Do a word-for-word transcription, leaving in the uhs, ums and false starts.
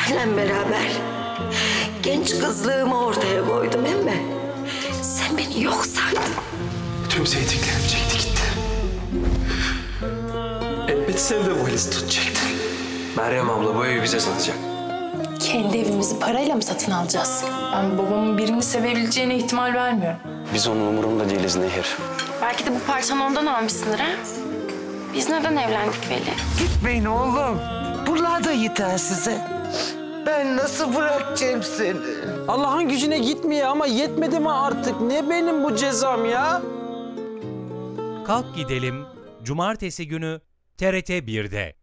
Seninle beraber genç kızlığımı ortaya koydum emme. Sen beni yok saydın. Tüm sevdiklerim çekti gitti. Elbette sen de bu valizi tutacaktın. Meryem abla bu evi bize satacak. Kendi evimizi parayla mı satın alacağız? Ben babamın birini sevebileceğine ihtimal vermiyorum. Biz onun umurunda değiliz Nehir. Belki de bu parçanı ondan almışsındır ha? Biz neden evlendik Veli? Gitmeyin oğlum. Bunlar da yeter size. Ben nasıl bırakacağım seni? Allah'ın gücüne gitmiyor ama yetmedi mi artık? Ne benim bu cezam ya? Kalk Gidelim Cumartesi günü T R T bir'de.